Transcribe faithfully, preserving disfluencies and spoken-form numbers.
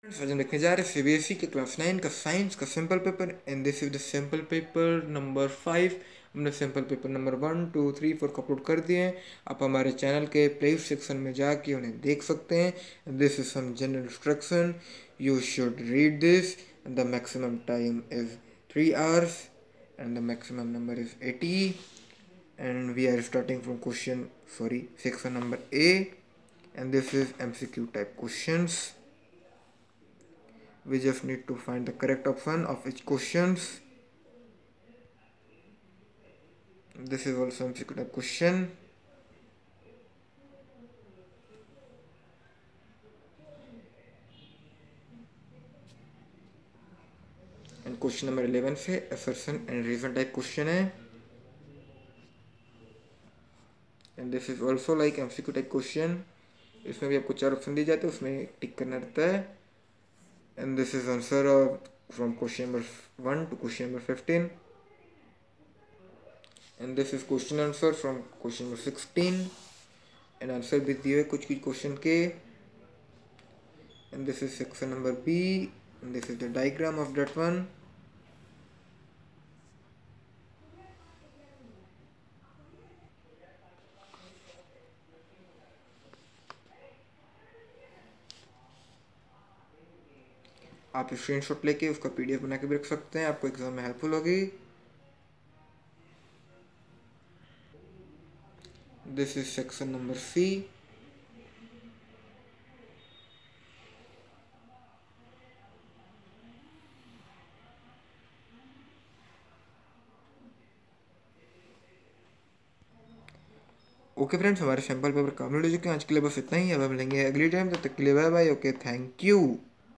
आज हम देखने जा रहे हैं सीबीएसई के क्लास नाइन का साइंस का simple paper and this is the simple paper number five. हमने simple paper number one two three four को अपलोड कर दिए हैं। आप हमारे चैनल के प्ले सेक्शन में जाके उन्हें देख सकते हैं। This is some general instruction, you should read this. The maximum time is three hours and the maximum number is eighty and we are starting from question sorry section number A and this is MCQ type questions. We just need to find the correct option of each questions. This is also M C Q type question. And question number eleven से assertion and reason type question है. And this is also like M C Q type question. इसमें भी आपको चार option दिए जाते हैं, उसमें टिक करना रहता है. And this is answer of from question number one to question number fifteen. And this is question answer from question number sixteen. And answer भी दिए कुछ कुछ क्वेश्चन के. And this is section number B. And this is the diagram of that one. आप screenshot लेके उसका PDF बना के भी रख सकते हैं, आपको एग्जाम में हेल्पफुल होगी. This is section number C. Okay friends, हमारे सैंपल पेपर कंप्लीट हो चुके हैं. आज के लिए बस इतना ही. अब हम मिलेंगे अगली टाइम, तब तक के लिए bye bye. Okay, thank you.